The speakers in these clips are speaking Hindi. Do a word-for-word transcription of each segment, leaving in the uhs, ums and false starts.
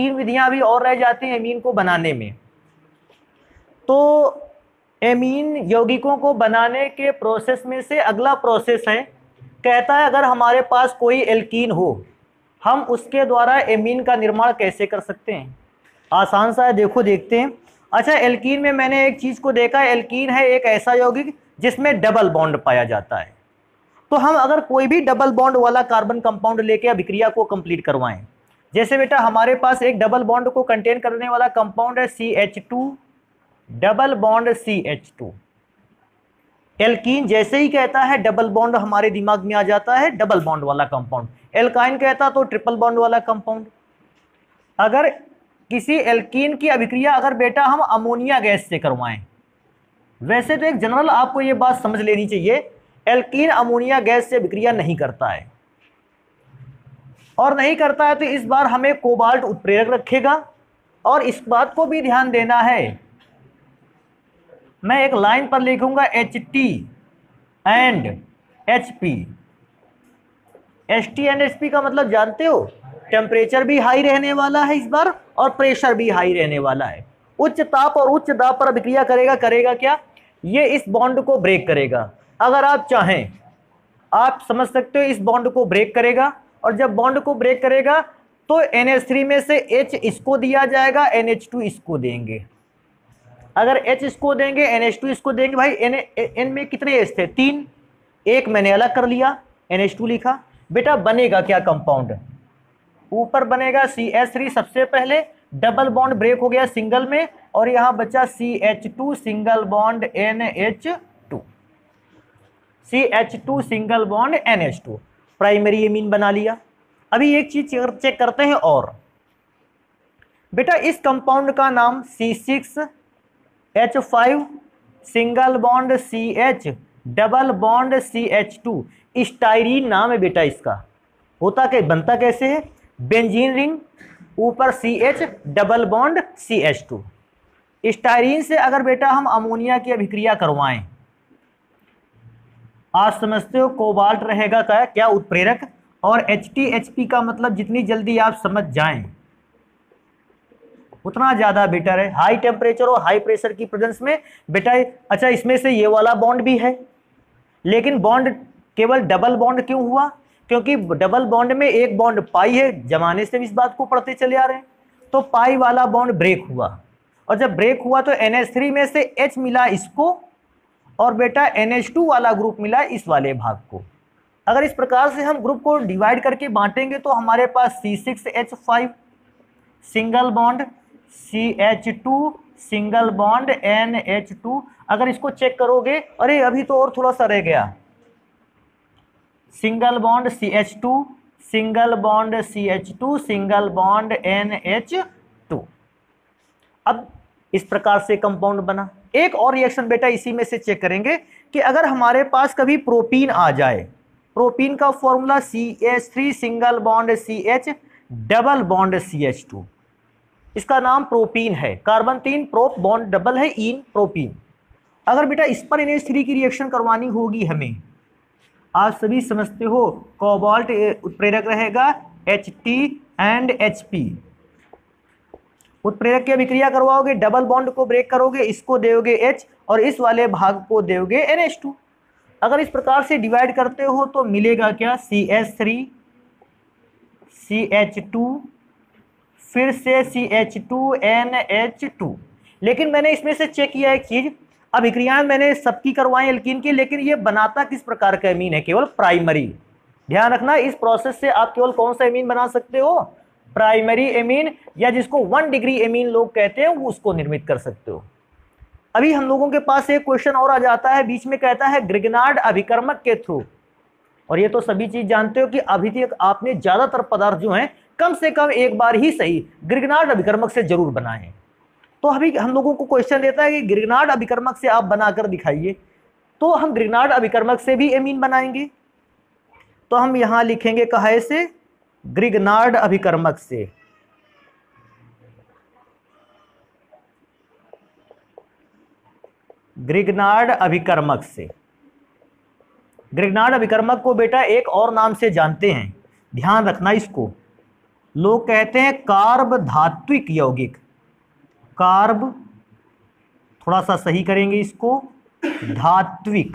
तीन विधियां अभी और रह जाती हैं एमीन को बनाने में। तो एमीन यौगिकों को बनाने के प्रोसेस में से अगला प्रोसेस है, कहता है अगर हमारे पास कोई एल्कीन हो हम उसके द्वारा एमीन का निर्माण कैसे कर सकते हैं। आसान सा है, देखो देखते हैं। अच्छा, एल्कीन में मैंने एक चीज को देखा है, एल्कीन है एक ऐसा यौगिक जिसमें डबल बॉन्ड पाया जाता है। तो हम अगर कोई भी डबल बॉन्ड वाला कार्बन कंपाउंड लेके अभिक्रिया को कंप्लीट करवाएं, जैसे बेटा हमारे पास एक डबल बॉन्ड को कंटेन करने वाला कंपाउंड है C H two, double bond C H two. Alkene जैसे ही कहता है डबल बॉन्ड हमारे दिमाग में आ जाता है डबल बॉन्ड वाला कंपाउंड। एल्काइन कहता तो ट्रिपल बॉन्ड वाला कंपाउंड। अगर किसी एल्कीन की अभिक्रिया अगर बेटा हम अमोनिया गैस से करवाएं, वैसे तो एक जनरल आपको ये बात समझ लेनी चाहिए, एल्कीन अमोनिया गैस से अभिक्रिया नहीं करता है, और नहीं करता है तो इस बार हमें कोबाल्ट उत्प्रेरक रखेगा। और इस बात को भी ध्यान देना है, मैं एक लाइन पर लिखूंगा H T and H P. H T and H P का मतलब जानते हो, टेम्परेचर भी हाई रहने वाला है इस बार और प्रेशर भी हाई रहने वाला है। उच्च ताप और उच्च दाब पर अभिक्रिया करेगा करेगा क्या, ये इस बॉन्ड को ब्रेक करेगा। अगर आप चाहें आप समझ सकते हो इस बॉन्ड को ब्रेक करेगा, और जब बॉन्ड को ब्रेक करेगा तो एन एच थ्री में से H इसको दिया जाएगा, एन एच टू इसको देंगे। अगर H इसको देंगे एन एच टू इसको देंगे, भाई एन एन में कितने H थे, तीन, एक मैंने अलग कर लिया एन एच टू लिखा। बेटा बनेगा क्या कंपाउंड, ऊपर बनेगा सी एच थ्री सबसे पहले, डबल बॉन्ड ब्रेक हो गया सिंगल में, और यहां बचा C H two single bond N H two, C H two single bond N H two, primary amine बना लिया। अभी एक चीज चेक करते हैं और, बेटा इस कंपाउंड का नाम C six H five single bond C H double bond C H two, styrene नाम है बेटा इसका। होता क्या, बनता कैसे है, बेंजीन रिंग ऊपर C H double bond C H two. Styrene से अगर बेटा हम अमोनिया की अभिक्रिया करवाएं, आप समझते हो कोबाल्ट रहेगा क्या क्या उत्प्रेरक, और एच टी एच पी का मतलब जितनी जल्दी आप समझ जाएं उतना ज्यादा बेटर है। हाई टेम्परेचर और हाई प्रेशर की प्रेजेंस में बेटा, अच्छा इसमें से ये वाला बॉन्ड भी है, लेकिन बॉन्ड केवल डबल बॉन्ड क्यों हुआ, क्योंकि डबल बॉन्ड में एक बॉन्ड पाई है, जमाने से भी इस बात को पढ़ते चले आ रहे हैं। तो पाई वाला बॉन्ड ब्रेक हुआ, और जब ब्रेक हुआ तो एन एच थ्री में से H मिला इसको, और बेटा एन एच टू वाला ग्रुप मिला इस वाले भाग को। अगर इस प्रकार से हम ग्रुप को डिवाइड करके बांटेंगे तो हमारे पास C six H five single bond C H two single bond N H two. अगर इसको चेक करोगे, अरे अभी तो और थोड़ा सा रह गया, single bond C H two single bond C H two single bond N H two. अब इस प्रकार से कंपाउंड बना। एक और रिएक्शन बेटा इसी में से चेक करेंगे कि अगर हमारे पास कभी प्रोपीन आ जाए, प्रोपीन का formula C H three single bond C H double bond C H two, इसका नाम प्रोपीन है। कार्बन तीन, प्रोप बॉन्ड डबल है, इन प्रोपीन। अगर बेटा इस पर एन एच थ्री की रिएक्शन करवानी होगी हमें, आप सभी समझते हो कोबाल्ट उत्प्रेरक रहेगा H T and H P. उत्प्रेरक की अभिक्रिया करवाओगे, डबल बॉन्ड को ब्रेक करोगे, इसको दोगे H और इस वाले भाग को दोगे एन एच टू। अगर इस प्रकार से डिवाइड करते हो तो मिलेगा क्या, C H three C H two फिर से C H two N H two. लेकिन मैंने इसमें से चेक किया एक चीज, अभिक्रियाएं मैंने सबकी करवाई एल्कीन की, लेकिन ये बनाता किस प्रकार का एमीन है, केवल प्राइमरी। ध्यान रखना इस प्रोसेस से आप केवल कौन सा एमीन बना सकते हो, प्राइमरी एमीन, या जिसको वन डिग्री एमीन लोग कहते हैं वो उसको निर्मित कर सकते हो। अभी हम लोगों के पास एक क्वेश्चन और आ जाता है बीच में, कहता है ग्रिग्नार्ड अभिकर्मक के थ्रू, और ये तो सभी चीज जानते हो कि अभी तक आपने ज्यादातर पदार्थ जो हैं कम से कम एक बार ही सही ग्रिग्नार्ड अभिकर्मक से जरूर बनाए। तो अभी हम लोगों को क्वेश्चन देता है कि ग्रिग्नार्ड अभिकर्मक से आप बनाकर दिखाइए, तो हम ग्रिग्नार्ड अभिकर्मक से भी एमीन बनाएंगे। तो हम यहां लिखेंगे कहे से, ग्रिग्नार्ड अभिकर्मक से। ग्रिग्नार्ड अभिकर्मक से ग्रिग्नार्ड अभिकर्मक को बेटा एक और नाम से जानते हैं, ध्यान रखना इसको, लोग कहते हैं कार्ब धात्विक यौगिक, कार्ब, थोड़ा सा सही करेंगे इसको, धात्विक।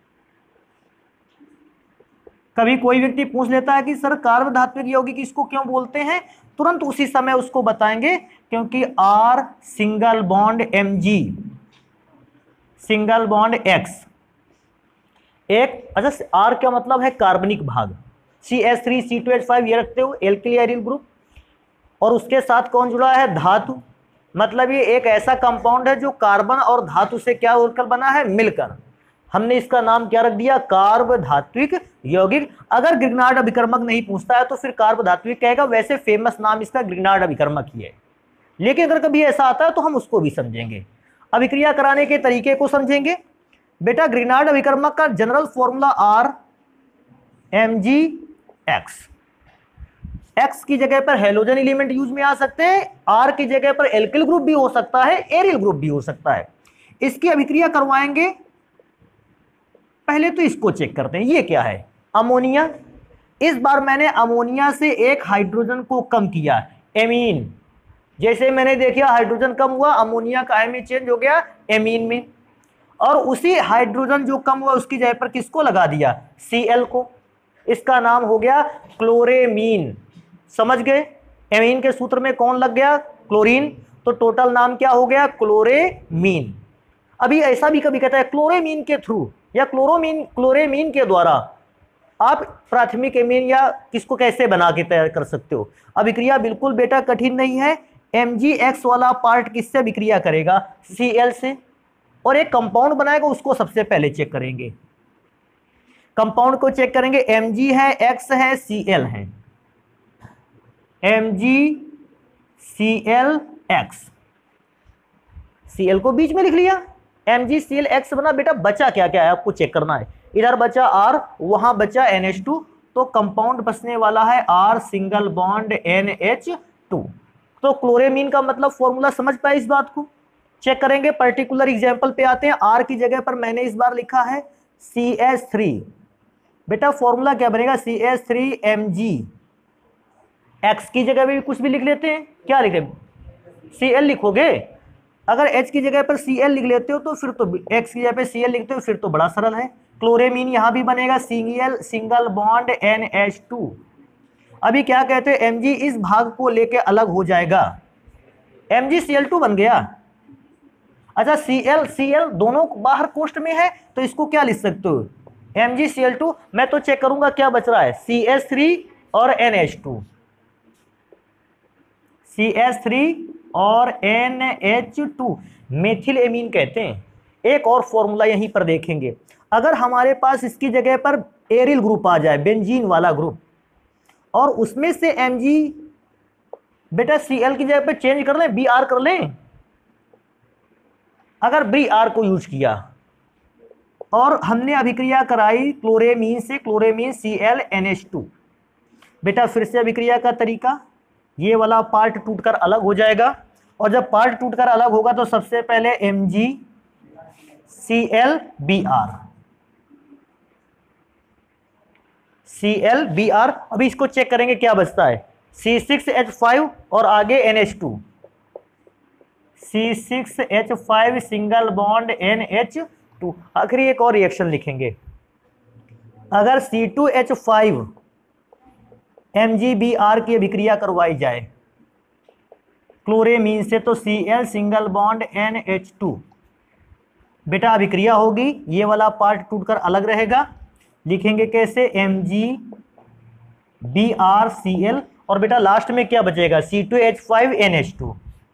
कभी कोई व्यक्ति पूछ लेता है कि सर कार्ब धात्विक यौगिक इसको क्यों बोलते हैं, तुरंत उसी समय उसको बताएंगे क्योंकि R single bond M G single bond X एक, अच्छा आर क्या मतलब है कार्बनिक भाग, C H three C two H five ये रखते हो एल्किल एरियल ग्रुप, और उसके साथ कौन जुड़ा है, धातु, मतलब ये एक ऐसा कंपाउंड है जो कार्बन और धातु से क्या होकर बना है, मिलकर। हमने इसका नाम क्या रख दिया, कार्ब धात्विक यौगिक। अगर ग्रिग्नार्ड अभिकर्मक नहीं पूछता है तो फिर कार्ब धात्विक कहेगा, वैसे फेमस नाम इसका ग्रिग्नार्ड अभिकर्मक ही है, लेकिन अगर कभी ऐसा आता है तो हम उसको भी समझेंगे। अभिक्रिया कराने के तरीके को समझेंगे। बेटा ग्रिग्नार्ड अभिकर्मक का general formula R M G X, X की जगह पर हेलोजन एलिमेंट यूज में आ सकते हैं, आर की जगह पर एल्किल ग्रुप भी हो सकता है, एरियल ग्रुप भी हो सकता है। इसकी अभिक्रिया करवाएंगे, पहले तो इसको चेक करते हैं, ये क्या है, अमोनिया। इस बार मैंने अमोनिया से एक हाइड्रोजन को कम किया, एमीन। जैसे मैंने देखा हाइड्रोजन कम हुआ, अमोनिया का आयन चेंज हो गया एमीन में, और उसी हाइड्रोजन जो कम हुआ उसकी जगह पर किसको लगा दिया, सी एल को। इसका नाम हो गया क्लोरेमीन। समझ गए, एमीन के सूत्र में कौन लग गया, क्लोरीन, तो टोटल नाम क्या हो गया, क्लोरेमीन। अभी ऐसा भी कभी कहता है क्लोरेमीन के थ्रू या क्लोरोमीन क्लोरेमीन के द्वारा आप प्राथमिक एमीन या किसको कैसे बना के तैयार कर सकते हो। अभिक्रिया बिल्कुल बेटा कठिन नहीं है। एम जी एक्स वाला पार्ट किससे अभिक्रिया करेगा, सी एल से, और एक कंपाउंड बनाएगा उसको सबसे पहले चेक करेंगे। कंपाउंड को चेक करेंगे, एम जी है, एक्स है, सी एल है, M G C L X, C L को बीच में लिख लिया, M G C L X बना। बेटा बचा क्या क्या है आपको चेक करना है, इधर बचा R, वहां बचा एन एच टू, तो कंपाउंड बचने वाला है R single bond N H two. तो क्लोरेमीन का मतलब फॉर्मूला समझ पाए, इस बात को चेक करेंगे। पर्टिकुलर एग्जांपल पे आते हैं, R की जगह पर मैंने इस बार लिखा है सी एच थ्री। बेटा फॉर्मूला क्या बनेगा, C H three M G, X की जगह भी कुछ भी लिख लेते हैं, क्या लिखे, सी एल लिखोगे। अगर H की जगह पर सी एल लिख लेते हो तो फिर तो X की जगह पर सी एल लिखते हो फिर तो बड़ा सरल है। क्लोरेमीन यहां भी बनेगा single single bond N H two. अभी क्या कहते हैं, Mg इस भाग को लेके अलग हो जाएगा, M G C L two बन गया। अच्छा Cl Cl दोनों बाहर कोष्ठ में है तो इसको क्या लिख सकते हो, M G C L two. मैं तो चेक करूंगा क्या बच रहा है, सी एच थ्री और N H two, C H three और N H two, methyl amine कहते हैं। एक और फॉर्मूला यहीं पर देखेंगे, अगर हमारे पास इसकी जगह पर एरिल ग्रुप आ जाए, बेंजीन वाला ग्रुप, और उसमें से Mg, बेटा Cl की जगह पर चेंज कर लें, Br कर लें। अगर Br को यूज किया और हमने अभिक्रिया कराई क्लोरेमीन से, chloramine C L N H two, बेटा फिर से अभिक्रिया का तरीका, ये वाला पार्ट टूटकर अलग हो जाएगा, और जब पार्ट टूटकर अलग होगा तो सबसे पहले Mg C L B R, C L B R. अभी इसको चेक करेंगे क्या बचता है, सी सिक्स एच फाइव और आगे N H two, C six H five single bond N H two. आखिरी एक और रिएक्शन लिखेंगे, अगर C two H five M G B R की अभिक्रिया करवाई जाए क्लोरेमीन से तो C L single bond N H two, बेटा अभिक्रिया होगी, ये वाला पार्ट टूटकर अलग रहेगा। लिखेंगे कैसे, M G B R C L, और बेटा लास्ट में क्या बचेगा, C two H five N H two,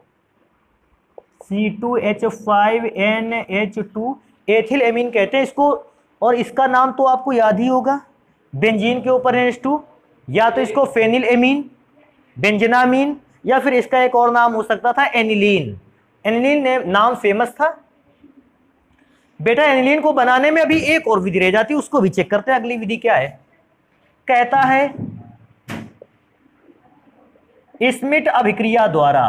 C two H five N H two, ethyl amine कहते हैं इसको। और इसका नाम तो आपको याद ही होगा, बेंजीन के ऊपर एन एच टू, या तो इसको फेनिल एमीन, बेंजनामीन, या फिर इसका एक और नाम हो सकता था एनिलीन। एनिलीन ने नाम फेमस था। बेटा एनिलीन को बनाने में अभी एक और विधि रह जाती है, उसको भी चेक करते हैं। अगली विधि क्या है, कहता है स्मिट अभिक्रिया द्वारा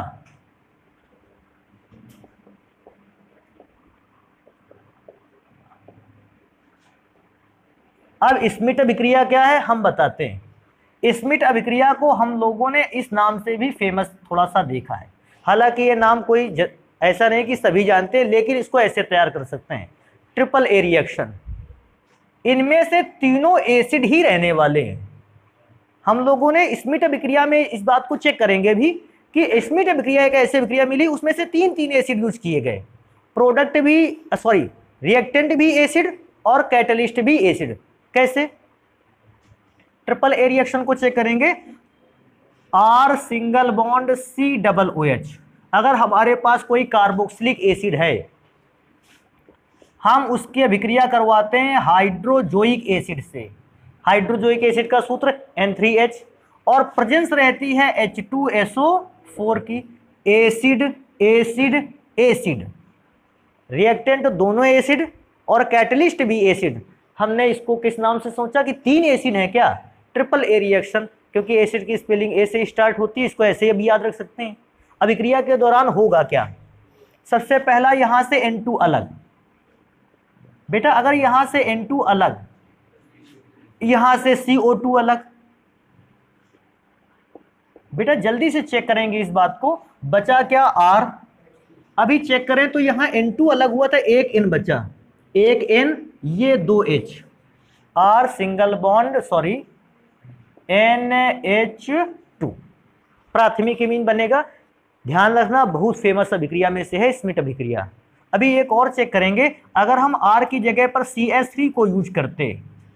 अब स्मिट अभिक्रिया क्या है हम बताते हैं। स्मिथ अभिक्रिया को हम लोगों ने इस नाम से भी फेमस थोड़ा सा देखा है, हालांकि ये नाम कोई ज, ऐसा नहीं कि सभी जानते हैं, लेकिन इसको ऐसे तैयार कर सकते हैं, ट्रिपल ए रिएक्शन। इनमें से तीनों एसिड ही रहने वाले हैं। हम लोगों ने स्मिथ अभिक्रिया में इस बात को चेक करेंगे भी कि स्मिथ अभिक्रिया एक ऐसी अभिक्रिया मिली उसमें से तीन तीन एसिड यूज किए गए, प्रोडक्ट भी सॉरी रिएक्टेंट भी एसिड और कैटलिस्ट भी एसिड। कैसे? ट्रिपल ए रिएक्शन को चेक करेंगे, R single bond C double O H. अगर हमारे पास कोई कार्बोक्सिलिक एसिड है, हम उसकी अभिक्रिया करवाते हैं हाइड्रोजोइक एसिड से। हाइड्रोजोइक एसिड का सूत्र एन थ्री एच और प्रेजेंस रहती है H two S O four की। एसिड एसिड एसिड, रिएक्टेंट दोनों एसिड और कैटलिस्ट भी एसिड। हमने इसको किस नाम से सोचा कि तीन एसिड है क्या? ट्रिपल ए रिएक्शन, क्योंकि एसिड की स्पेलिंग ए से स्टार्ट होती है, इसको ऐसे भी याद रख सकते हैं। अभिक्रिया के दौरान होगा क्या? सबसे पहला यहां से एन टू अलग। बेटा अगर यहां से एन टू अलग, यहां से सी ओ टू अलग, बेटा जल्दी से चेक करेंगे इस बात को, बचा क्या? R। अभी चेक करें तो यहां एन टू अलग हुआ था, एक N बचा, एक N, ये दो H, R single bond sorry N H two, प्राथमिक एमीन बनेगा। ध्यान रखना बहुत फेमस अभिक्रिया में से है स्मिथ अभिक्रिया। अभी एक और चेक करेंगे, अगर हम R की जगह पर सी एच थ्री को यूज करते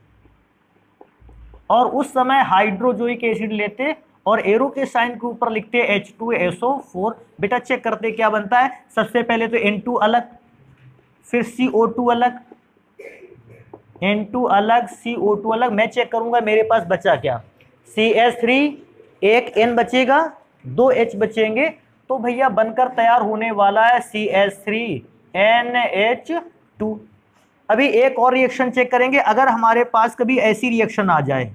और उस समय हाइड्रोजोइक एसिड लेते और एरो के साइन के ऊपर लिखते H two S O four, बेटा चेक करते क्या बनता है। सबसे पहले तो एन टू अलग, फिर सी ओ टू अलग, एन टू अलग, सी ओ टू अलग। मैं चेक करूंगा मेरे पास बचा क्या? सी एच थ्री, एक N बचेगा, दो H बचेंगे, तो भैया बनकर तैयार होने वाला है C H three N H two. अभी एक और रिएक्शन चेक करेंगे, अगर हमारे पास कभी ऐसी रिएक्शन आ जाए,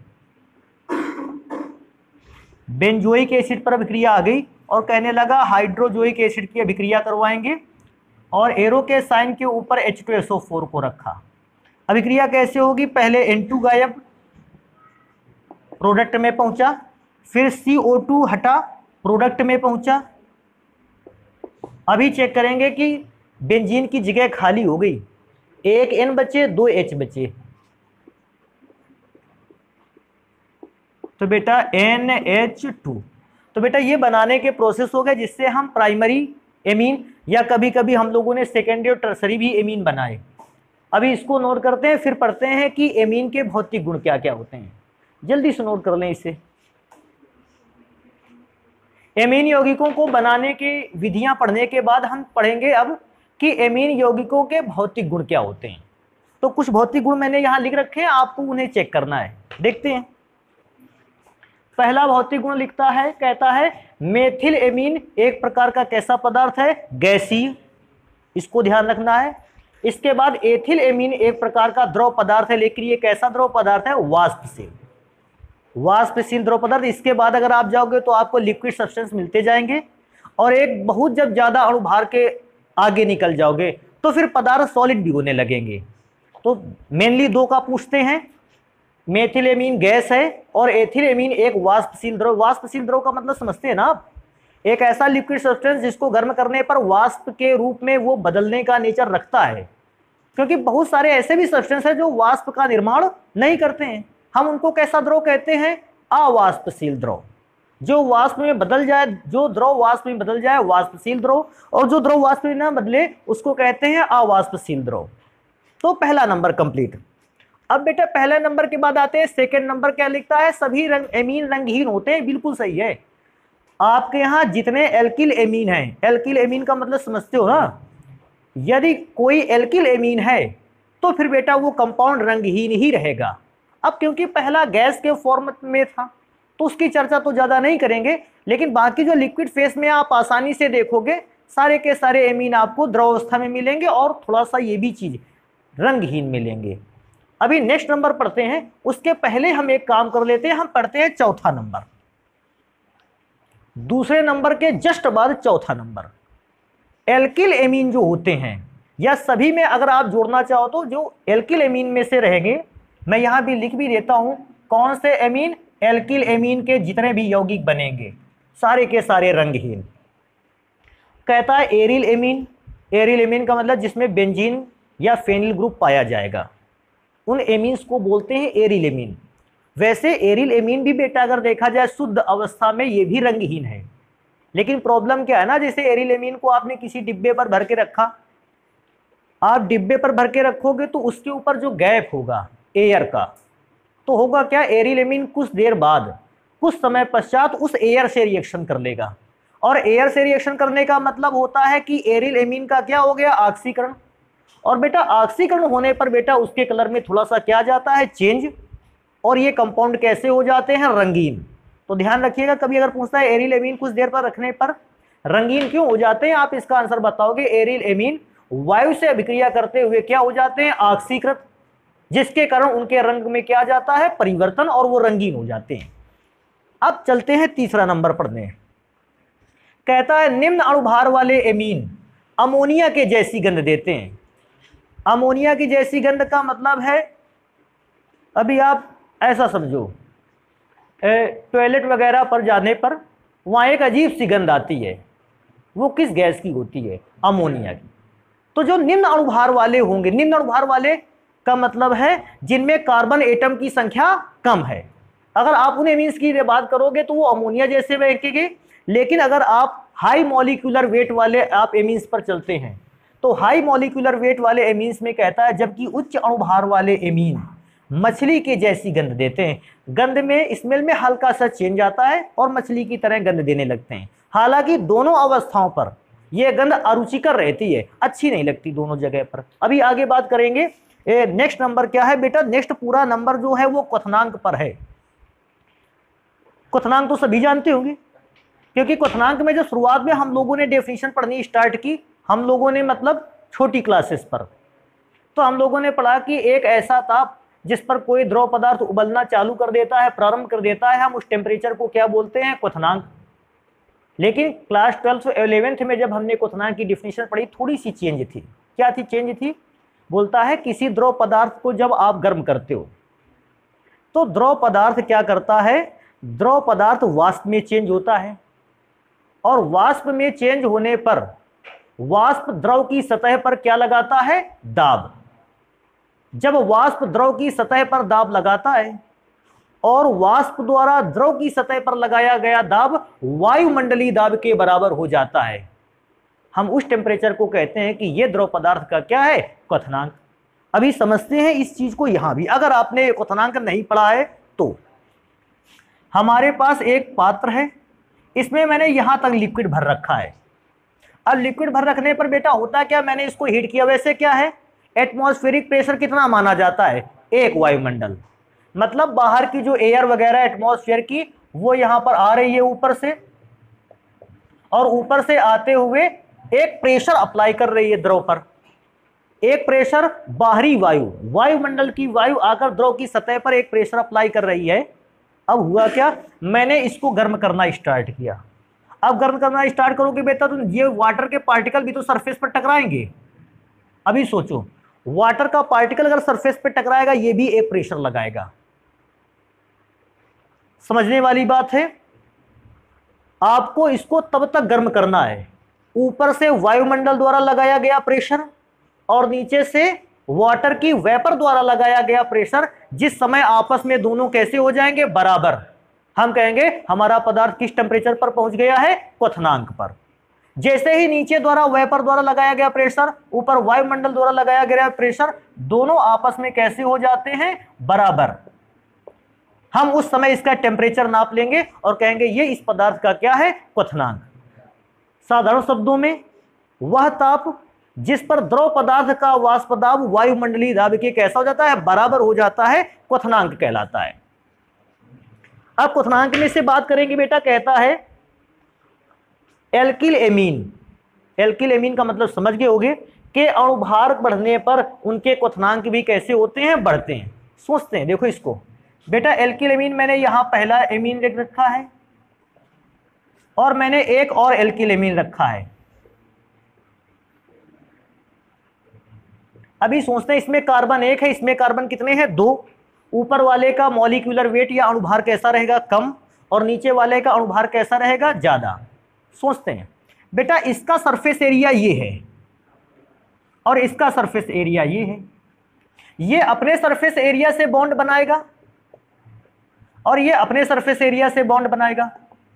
बेंजोइक एसिड पर अभिक्रिया आ गई और कहने लगा हाइड्रोजोइक एसिड की अभिक्रिया करवाएंगे और एरो के साइन के ऊपर H two S O four को रखा। अभिक्रिया कैसे होगी? पहले एन टू गायब, प्रोडक्ट में पहुंचा, फिर सी ओ टू हटा, प्रोडक्ट में पहुंचा। अभी चेक करेंगे कि बेंजीन की जगह खाली हो गई, एक N बचे, दो H बचे, तो बेटा एन एच टू। तो बेटा ये बनाने के प्रोसेस हो गए जिससे हम प्राइमरी एमीन या कभी कभी हम लोगों ने सेकेंडरी और टर्सरी भी एमीन बनाए। अभी इसको नोट करते हैं, फिर पढ़ते हैं कि एमीन के भौतिक गुण क्या क्या होते हैं। जल्दी से नोट कर लें इसे। एमीन यौगिकों को बनाने की विधियां पढ़ने के बाद हम पढ़ेंगे अब कि एमीन यौगिकों के भौतिक गुण क्या होते हैं। तो कुछ भौतिक गुण मैंने यहां लिख रखे हैं, आपको उन्हें चेक करना है। देखते हैं। पहला भौतिक गुण लिखता है, कहता है मेथिल एमीन एक प्रकार का कैसा पदार्थ है? गैसीय, इसको ध्यान रखना है। इसके बाद एथिल एमीन एक प्रकार का द्रव पदार्थ है, लेकिन ये कैसा द्रव पदार्थ है? वाष्पशील, वाष्पशील द्रव पदार्थ। इसके बाद अगर आप जाओगे तो आपको लिक्विड सब्सटेंस मिलते जाएंगे और एक बहुत जब ज्यादा अणुभार के आगे निकल जाओगे तो फिर पदार्थ सॉलिड भी होने लगेंगे। तो मेनली दो का पूछते हैं, मेथिल एमीन गैस है और एथिल एमीन एक वाष्पशील द्रव। वाष्पशील द्रव का मतलब समझते हैं ना आप? एक ऐसा लिक्विड सब्सटेंस जिसको गर्म करने पर वाष्प के रूप में वो बदलने का नेचर रखता है, क्योंकि बहुत सारे ऐसे भी सब्सटेंस है जो वाष्प का निर्माण नहीं करते हैं। हम उनको कैसा द्रव कहते हैं? अवाष्पशील द्रव। जो वाष्प में बदल जाए, जो द्रव वाष्प में बदल जाए वाष्पशील द्रव, और जो द्रव वाष्प में ना बदले उसको कहते हैं अवाष्पशील द्रव। तो पहला नंबर कंप्लीट। अब बेटा पहले नंबर के बाद आते हैं सेकंड नंबर। क्या लिखता है? सभी रंग एमीन रंगहीन होते हैं। बिल्कुल सही है। आपके यहां जितने एल्किल एमीन हैं, एल्किल एमीन का मतलब समझते हो ना? यदि कोई एल्किल एमीन है तो फिर बेटा वो कंपाउंड रंगहीन ही रहेगा। अब क्योंकि पहला गैस के फॉर्म में था तो उसकी चर्चा तो ज्यादा नहीं करेंगे, लेकिन बाकी जो लिक्विड फेस में आप आसानी से देखोगे सारे के सारे एमीन आपको द्रव अवस्था में मिलेंगे और थोड़ा सा ये भी चीज रंगहीन मिलेंगे। अभी नेक्स्ट नंबर पढ़ते हैं, उसके पहले हम एक काम कर लेते हैं, हम पढ़ते हैं चौथा नंबर। दूसरे नंबर के जस्ट बाद चौथा नंबर। एल्किल एमीन जो होते हैं या सभी में अगर आप जोड़ना चाहो तो जो एल्किल एमीन में से रहेंगे, मैं यहां भी लिख भी देता हूं कौन से एमीन? एल्किल एमीन के जितने भी यौगिक बनेंगे सारे के सारे रंगहीन। कहता है एरिल एमीन, एरिल एमीन का मतलब जिसमें बेंजीन या फेनिल ग्रुप पाया जाएगा, उन एमीन्स को बोलते हैं एरिल एमीन। वैसे एरिल एमीन भी बेटा अगर देखा जाए शुद्ध अवस्था में ये भी रंगहीन है, लेकिन प्रॉब्लम क्या है ना, जैसे एरिल एमीन को आपने किसी डिब्बे पर भर के रखा, आप डिब्बे पर भर के रखोगे तो उसके ऊपर जो गैप होगा एयर का, तो होगा क्या, एरिल एमीन कुछ देर बाद कुछ समय पश्चात उस एयर से रिएक्शन कर लेगा। और एयर से रिएक्शन करने का मतलब होता है कि एरिल एमीन का क्या हो गया, ऑक्सीकरण। और बेटा ऑक्सीकरण होने पर बेटा उसके कलर में थोड़ा सा क्या जाता है, चेंज, और ये कंपाउंड कैसे हो जाते हैं, रंगीन। तो ध्यान रखिएगा, कभी अगर पूछता है एरिल एमीन कुछ देर पर रखने पर रंगीन क्यों हो जाते हैं, आप इसका आंसर बताओगे एरिल एमीन वायु से अभिक्रिया करते हुए क्या हो जाते हैं, ऑक्सीकृत, जिसके कारण उनके रंग में क्या जाता है, परिवर्तन, और वो रंगीन हो जाते हैं। अब चलते हैं तीसरा नंबर पढ़ने। कहता है निम्न अणुभार वाले एमीन अमोनिया के जैसी गंध देते हैं। अमोनिया की जैसी गंध का मतलब है, अभी आप ऐसा समझो, टॉयलेट वगैरह पर जाने पर वहाँ एक अजीब सी गंध आती है, वो किस गैस की होती है, अमोनिया की। तो जो निम्न अणुभार वाले होंगे, निम्न अणुभार वाले का मतलब है जिनमें कार्बन एटम की संख्या कम है। अगर आप उन एमीन्स की बात करोगे तो वो अमोनिया जैसे बनेंगे, लेकिन अगर आप हाई मॉलिक्यूलर वेट वाले आप एमीन्स पर चलते हैं तो हाई मॉलिक्यूलर वेट वाले एमीन्स में कहता है जबकि उच्च अणुभार वाले एमीन मछली के जैसी गंध देते हैं। गंध में, स्मेल में हल्का सा चेंज आता है और मछली की तरह गंध देने लगते हैं। हालांकि दोनों अवस्थाओं पर यह गंध अरुचिकर रहती है, अच्छी नहीं लगती दोनों जगह पर। अभी आगे बात करेंगे। नेक्स्ट नंबर क्या है बेटा, नेक्स्ट पूरा नंबर जो है वो क्वथनांक पर है। क्वथनांक तो सभी जानते होंगे, क्योंकि क्वथनांक में जो शुरुआत में हम लोगों ने डेफिनेशन पढ़नी स्टार्ट की, हम लोगों ने मतलब छोटी क्लासेस पर, तो हम लोगों ने पढ़ा कि एक ऐसा ताप जिस पर कोई द्रव पदार्थ उबलना चालू कर देता है, प्रारंभ कर देता है, हम उस टेम्परेचर को क्या बोलते हैं, क्वथनांक। लेकिन क्लास ट्वेल्थ इलेवेंथ में जब हमने क्वथनांक की डिफिनेशन पढ़ी थोड़ी सी चेंज थी। क्या थी चेंज थी, बोलता है किसी द्रव पदार्थ को जब आप गर्म करते हो तो द्रव पदार्थ क्या करता है, द्रव पदार्थ वाष्प में चेंज होता है, और वाष्प में चेंज होने पर वाष्प द्रव की सतह पर क्या लगाता है, दाब। जब वाष्प द्रव की सतह पर दाब लगाता है और वाष्प द्वारा द्रव की सतह पर लगाया गया दाब वायुमंडलीय दाब के बराबर हो जाता है, हम उस टेम्परेचर को कहते हैं कि यह द्रव पदार्थ का क्या है, क्वथनांक। अभी समझते हैं इस चीज को। यहां भी अगर आपने क्वथनांक नहीं पढ़ा है तो हमारे पास एक पात्र है, इसमें मैंने यहां तक लिक्विड भर रखा है। अब लिक्विड भर रखने पर बेटा होता क्या, मैंने इसको हीट किया। वैसे क्या है, एटमॉस्फेरिक प्रेशर कितना माना जाता है, एक वायुमंडल, मतलब बाहर की जो एयर वगैरह एटमॉस्फेयर की वो यहां पर आ रही है ऊपर से, और ऊपर से आते हुए एक प्रेशर अप्लाई कर रही है द्रव पर। एक प्रेशर बाहरी वायु, वायुमंडल की वायु आकर द्रव की सतह पर एक प्रेशर अप्लाई कर रही है। अब हुआ क्या, मैंने इसको गर्म करना स्टार्ट किया। अब गर्म करना स्टार्ट करोगे बेटा तो ये वाटर के पार्टिकल भी तो सरफेस पर टकराएंगे। अभी सोचो, वाटर का पार्टिकल अगर सरफेस पर टकराएगा ये भी एक प्रेशर लगाएगा। समझने वाली बात है। आपको इसको तब तक गर्म करना है, ऊपर से वायुमंडल द्वारा लगाया गया प्रेशर और नीचे से वाटर की वेपर द्वारा लगाया गया प्रेशर, जिस समय आपस में दोनों कैसे हो जाएंगे, बराबर। हम कहेंगे हमारा पदार्थ किस टेम्परेचर पर पहुंच गया है, क्वथनांक पर। जैसे ही नीचे द्वारा वेपर द्वारा लगाया गया प्रेशर, ऊपर वायुमंडल द्वारा लगाया गया प्रेशर, दोनों आपस में कैसे हो जाते हैं, बराबर। हम उस समय इसका टेम्परेचर नाप लेंगे और कहेंगे ये इस पदार्थ का क्या है, क्वथनांक। साधारण शब्दों में वह ताप जिस पर द्रव पदार्थ का वाष्प दाब वायुमंडलीय दाब के कैसा हो जाता है, बराबर हो जाता है, क्वथनांक कहलाता है। अब क्वथनांक में से बात करेंगे बेटा, कहता है एल्किल एमीन। एल्किल एमीन का मतलब समझ गए होंगे कि अणुभार बढ़ने पर उनके क्वथनांक भी कैसे होते हैं, बढ़ते हैं। सोचते हैं, देखो इसको बेटा, एल्किल एमीन मैंने यहां पहला एमीन लिख रखा है और मैंने एक और एल्किल एमीन रखा है। अभी सोचते हैं, इसमें कार्बन एक है, इसमें कार्बन कितने हैं, दो। ऊपर वाले का मॉलिक्यूलर वेट या अणुभार कैसा रहेगा, कम, और नीचे वाले का अणुभार कैसा रहेगा, ज्यादा। सोचते हैं बेटा, इसका सरफेस एरिया ये है और इसका सरफेस एरिया ये है, ये अपने सरफेस एरिया से बॉन्ड बनाएगा और ये अपने सरफेस एरिया से बॉन्ड बनाएगा।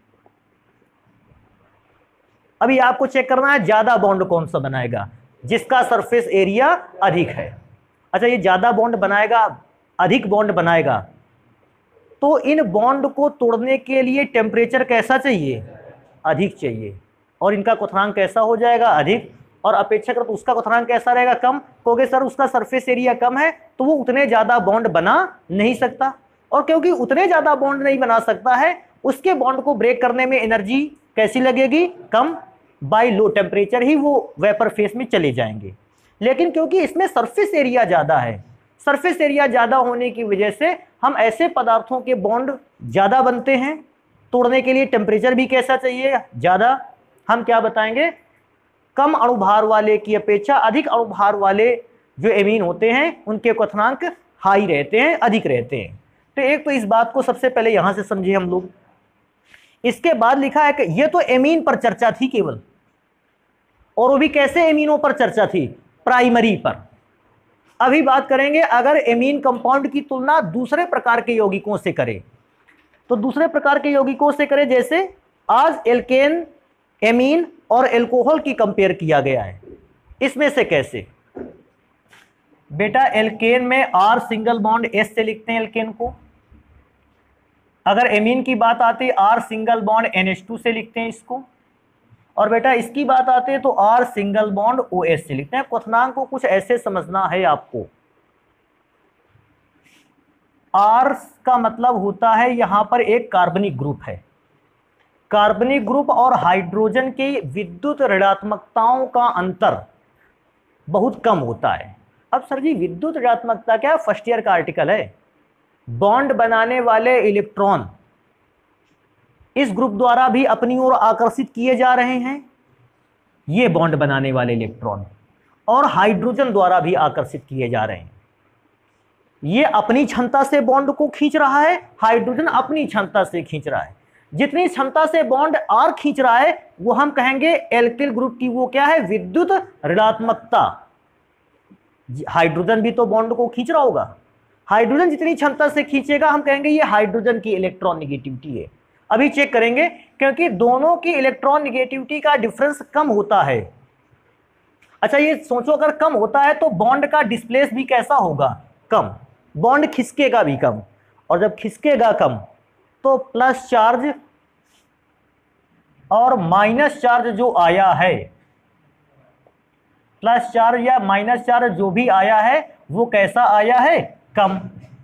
अभी आपको चेक करना है ज्यादा बॉन्ड कौन सा बनाएगा, जिसका सरफेस एरिया अधिक है। अच्छा, ये ज्यादा बॉन्ड बनाएगा, अधिक बॉन्ड बनाएगा, तो इन बॉन्ड को तोड़ने के लिए टेम्परेचर कैसा चाहिए, अधिक चाहिए, और इनका क्वथनांक कैसा हो जाएगा, अधिक, और अपेक्षाकृत उसका क्वथनांक कैसा रहेगा, कम। क्योंकि सर उसका सरफेस एरिया कम है तो वो उतने ज्यादा बॉन्ड बना नहीं सकता, और क्योंकि उतने ज्यादा बॉन्ड नहीं बना सकता है, उसके बॉन्ड को ब्रेक करने में एनर्जी कैसी लगेगी, कम। बाय लो टेम्परेचर ही वो वेपर फेज में चले जाएंगे। लेकिन क्योंकि इसमें सरफेस एरिया ज्यादा है, सरफेस एरिया ज्यादा होने की वजह से हम ऐसे पदार्थों के बॉन्ड ज्यादा बनते हैं, तोड़ने के लिए टेम्परेचर भी कैसा चाहिए, ज्यादा। हम क्या बताएंगे, कम अणुभार वाले की अपेक्षा अधिक अणुभार वाले जो एमीन होते हैं उनके क्वथनांक हाई रहते हैं, अधिक रहते हैं। तो एक तो इस बात को सबसे पहले यहां से समझे हम लोग। इसके बाद लिखा है कि ये तो एमीन पर चर्चा थी केवल, और वो भी कैसे एमीनों पर चर्चा थी, प्राइमरी पर। अभी बात करेंगे अगर एमीन कंपाउंड की तुलना दूसरे प्रकार के यौगिकों से करें, तो दूसरे प्रकार के यौगिकों से करें, जैसे आज एल्केन, एमीन और एल्कोहल की कंपेयर किया गया है, इसमें से कैसे। बेटा एल्केन में आर सिंगल बॉन्ड एस से लिखते हैं एल्केन को, अगर एमीन की बात आती है R single bond N H two से लिखते हैं इसको, और बेटा इसकी बात आती है तो R single bond O S से लिखते हैं। क्वथनांक को कुछ ऐसे समझना है आपको, आर का मतलब होता है यहां पर एक कार्बनिक ग्रुप है, कार्बनिक ग्रुप और हाइड्रोजन की विद्युत ऋणात्मकताओं का अंतर बहुत कम होता है। अब सर जी विद्युत ऋणात्मकता क्या, फर्स्ट ईयर का आर्टिकल है। बॉन्ड बनाने वाले इलेक्ट्रॉन इस ग्रुप द्वारा भी अपनी ओर आकर्षित किए जा रहे हैं, ये बॉन्ड बनाने वाले इलेक्ट्रॉन, और हाइड्रोजन द्वारा भी आकर्षित किए जा रहे हैं। ये अपनी क्षमता से बॉन्ड को खींच रहा है, हाइड्रोजन अपनी क्षमता से खींच रहा है। जितनी क्षमता से बॉन्ड आर खींच रहा है वो हम कहेंगे एल्किल ग्रुप की वो क्या है, विद्युत ऋणात्मकता। हाइड्रोजन भी तो बॉन्ड को खींच रहा होगा, हाइड्रोजन जितनी क्षमता से खींचेगा हम कहेंगे ये हाइड्रोजन की इलेक्ट्रॉन निगेटिविटी है। अभी चेक करेंगे, क्योंकि दोनों की इलेक्ट्रॉन निगेटिविटी का डिफरेंस कम होता है। अच्छा ये सोचो अगर कम होता है तो बॉन्ड का डिस्प्लेस भी कैसा होगा, कम, बॉन्ड खिसकेगा भी कम, और जब खिसकेगा कम तो प्लस चार्ज और माइनस चार्ज जो आया है, प्लस चार्ज या माइनस चार्ज जो भी आया है वो कैसा आया है, कम।